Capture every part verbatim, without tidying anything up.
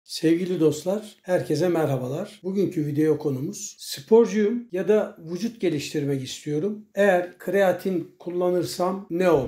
Sevgili dostlar, herkese merhabalar. Bugünkü video konumuz sporcuyum ya da vücut geliştirmek istiyorum. Eğer kreatin kullanırsam ne olur?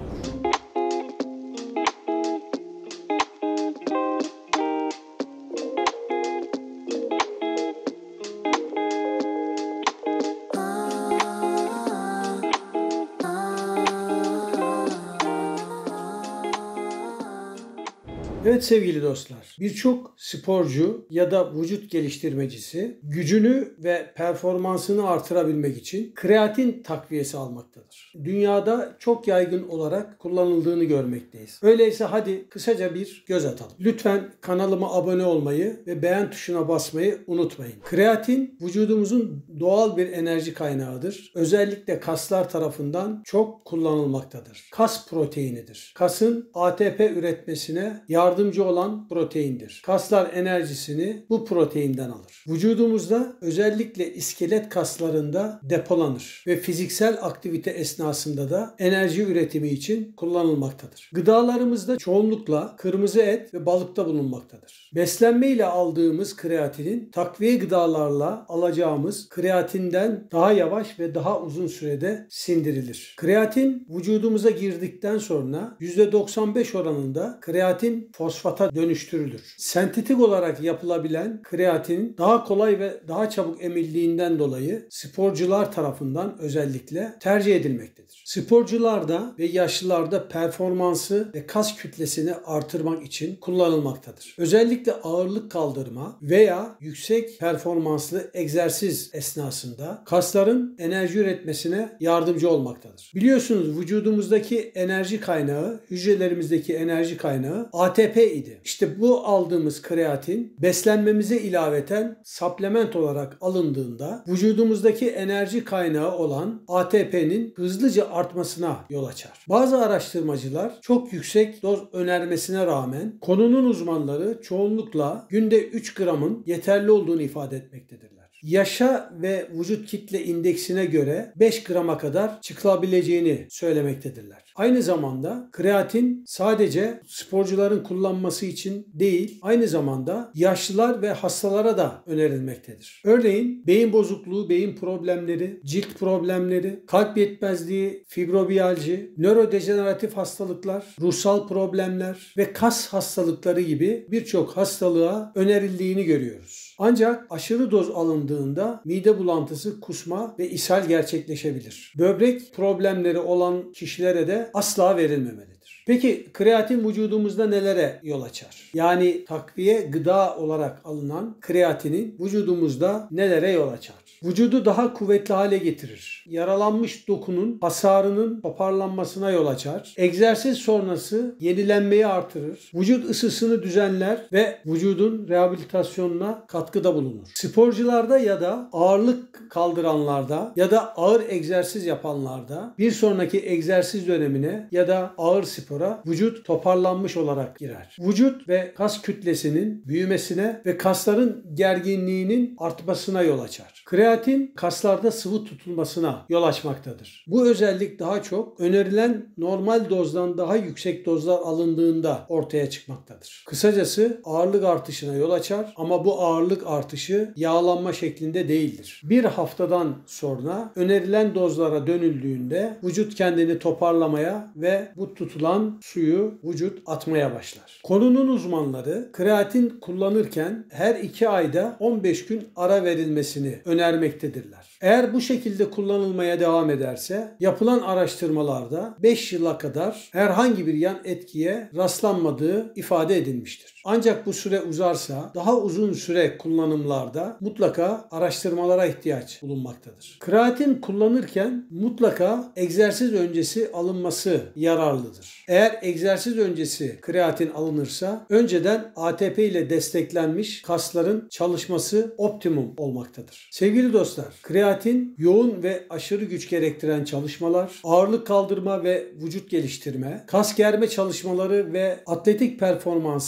Evet sevgili dostlar, birçok sporcu ya da vücut geliştirmecisi gücünü ve performansını artırabilmek için kreatin takviyesi almaktadır. Dünyada çok yaygın olarak kullanıldığını görmekteyiz. Öyleyse hadi kısaca bir göz atalım. Lütfen kanalıma abone olmayı ve beğen tuşuna basmayı unutmayın. Kreatin vücudumuzun doğal bir enerji kaynağıdır. Özellikle kaslar tarafından çok kullanılmaktadır. Kas proteinidir. Kasın A T P üretmesine yardım yardımcı olan proteindir. Kaslar enerjisini bu proteinden alır. Vücudumuzda özellikle iskelet kaslarında depolanır ve fiziksel aktivite esnasında da enerji üretimi için kullanılmaktadır. Gıdalarımızda çoğunlukla kırmızı et ve balıkta bulunmaktadır. Beslenme ile aldığımız kreatinin takviye gıdalarla alacağımız kreatinden daha yavaş ve daha uzun sürede sindirilir. Kreatin vücudumuza girdikten sonra yüzde doksan beş oranında kreatin fosfata dönüştürülür. Sentetik olarak yapılabilen kreatinin daha kolay ve daha çabuk emildiğinden dolayı sporcular tarafından özellikle tercih edilmektedir. Sporcularda ve yaşlılarda performansı ve kas kütlesini artırmak için kullanılmaktadır. Özellikle ağırlık kaldırma veya yüksek performanslı egzersiz esnasında kasların enerji üretmesine yardımcı olmaktadır. Biliyorsunuz vücudumuzdaki enerji kaynağı, hücrelerimizdeki enerji kaynağı A T P idi. İşte bu aldığımız kreatin beslenmemize ilaveten supplement olarak alındığında vücudumuzdaki enerji kaynağı olan A T P'nin hızlıca artmasına yol açar. Bazı araştırmacılar çok yüksek doz önermesine rağmen konunun uzmanları çoğunlukla günde üç gramın yeterli olduğunu ifade etmektedirler. Yaşa ve vücut kitle indeksine göre beş grama kadar çıkılabileceğini söylemektedirler. Aynı zamanda kreatin sadece sporcuların kullanması için değil, aynı zamanda yaşlılar ve hastalara da önerilmektedir. Örneğin beyin bozukluğu, beyin problemleri, cilt problemleri, kalp yetmezliği, fibromiyalji, nörodejeneratif hastalıklar, ruhsal problemler ve kas hastalıkları gibi birçok hastalığa önerildiğini görüyoruz. Ancak aşırı doz alındığında mide bulantısı, kusma ve ishal gerçekleşebilir. Böbrek problemleri olan kişilere de asla verilmemelidir. Peki kreatin vücudumuzda nelere yol açar? Yani takviye gıda olarak alınan kreatinin vücudumuzda nelere yol açar? Vücudu daha kuvvetli hale getirir. Yaralanmış dokunun hasarının toparlanmasına yol açar. Egzersiz sonrası yenilenmeyi artırır. Vücut ısısını düzenler ve vücudun rehabilitasyonuna katkıda bulunur. Sporcularda ya da ağırlık kaldıranlarda ya da ağır egzersiz yapanlarda bir sonraki egzersiz dönemine ya da ağır spora vücut toparlanmış olarak girer. Vücut ve kas kütlesinin büyümesine ve kasların gerginliğinin artmasına yol açar. Kreatin kaslarda sıvı tutulmasına yol açmaktadır. Bu özellik daha çok önerilen normal dozdan daha yüksek dozlar alındığında ortaya çıkmaktadır. Kısacası ağırlık artışına yol açar ama bu ağırlık artışı yağlanma şeklinde değildir. Bir haftadan sonra önerilen dozlara dönüldüğünde vücut kendini toparlamaya ve bu tutulan suyu vücut atmaya başlar. Konunun uzmanları kreatin kullanırken her iki ayda on beş gün ara verilmesini önermektedirler. Eğer bu şekilde kullanılmaya devam ederse yapılan araştırmalarda beş yıla kadar herhangi bir yan etkiye rastlanmadığı ifade edilmiştir. Ancak bu süre uzarsa daha uzun süre kullanımlarda mutlaka araştırmalara ihtiyaç bulunmaktadır. Kreatin kullanırken mutlaka egzersiz öncesi alınması yararlıdır. Eğer egzersiz öncesi kreatin alınırsa önceden A T P ile desteklenmiş kasların çalışması optimum olmaktadır. Sevgili dostlar, kreatin yoğun ve aşırı güç gerektiren çalışmalar, ağırlık kaldırma ve vücut geliştirme, kas germe çalışmaları ve atletik performansı artırmaktadır.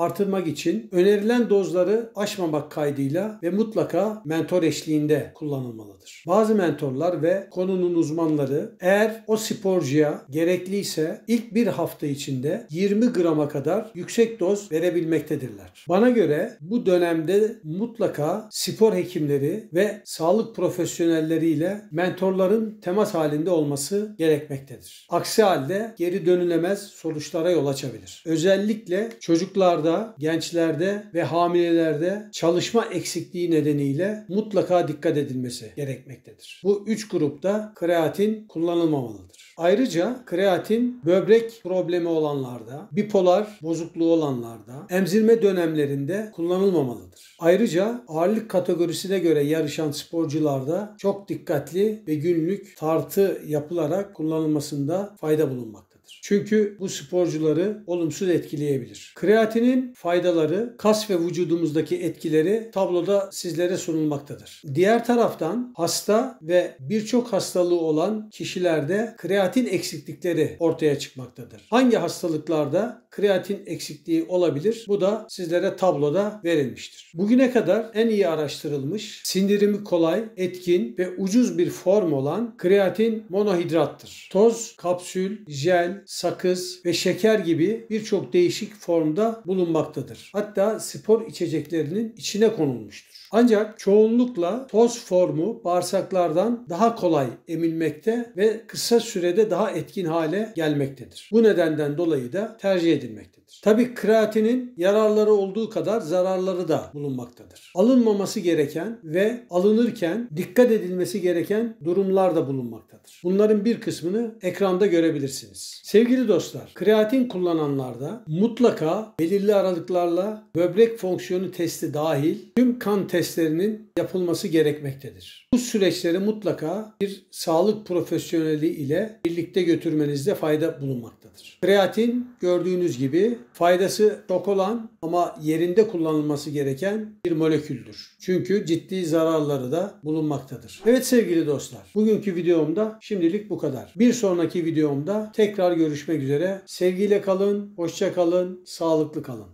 artırmak için önerilen dozları aşmamak kaydıyla ve mutlaka mentor eşliğinde kullanılmalıdır. Bazı mentorlar ve konunun uzmanları eğer o sporcuya gerekliyse ilk bir hafta içinde yirmi grama kadar yüksek doz verebilmektedirler. Bana göre bu dönemde mutlaka spor hekimleri ve sağlık profesyonelleriyle mentorların temas halinde olması gerekmektedir. Aksi halde geri dönülemez sonuçlara yol açabilir. Özellikle çocuklarda, gençlerde ve hamilelerde çalışma eksikliği nedeniyle mutlaka dikkat edilmesi gerekmektedir. Bu üç grupta kreatin kullanılmamalıdır. Ayrıca kreatin böbrek problemi olanlarda, bipolar bozukluğu olanlarda, emzirme dönemlerinde kullanılmamalıdır. Ayrıca ağırlık kategorisine göre yarışan sporcularda çok dikkatli ve günlük tartı yapılarak kullanılmasında fayda bulunmaktadır. Çünkü bu sporcuları olumsuz etkileyebilir. Kreatinin faydaları, kas ve vücudumuzdaki etkileri tabloda sizlere sunulmaktadır. Diğer taraftan hasta ve birçok hastalığı olan kişilerde kreatin eksiklikleri ortaya çıkmaktadır. Hangi hastalıklarda kreatin eksikliği olabilir? Bu da sizlere tabloda verilmiştir. Bugüne kadar en iyi araştırılmış, sindirimi kolay, etkin ve ucuz bir form olan kreatin monohidrattır. Toz, kapsül, jel, sakız ve şeker gibi birçok değişik formda bulunmaktadır. Hatta spor içeceklerinin içine konulmuştur. Ancak çoğunlukla toz formu bağırsaklardan daha kolay emilmekte ve kısa sürede daha etkin hale gelmektedir. Bu nedenden dolayı da tercih edilmektedir. Tabii kreatinin yararları olduğu kadar zararları da bulunmaktadır. Alınmaması gereken ve alınırken dikkat edilmesi gereken durumlar da bulunmaktadır. Bunların bir kısmını ekranda görebilirsiniz. Sevgili dostlar, kreatin kullananlarda mutlaka belirli aralıklarla böbrek fonksiyonu testi dahil tüm kan testlerinin yapılması gerekmektedir. Bu süreçleri mutlaka bir sağlık profesyoneli ile birlikte götürmenizde fayda bulunmaktadır. Kreatin gördüğünüz gibi faydası çok olan ama yerinde kullanılması gereken bir moleküldür. Çünkü ciddi zararları da bulunmaktadır. Evet sevgili dostlar, bugünkü videomda şimdilik bu kadar. Bir sonraki videomda tekrar görüşmek üzere. Sevgiyle kalın, hoşça kalın, sağlıklı kalın.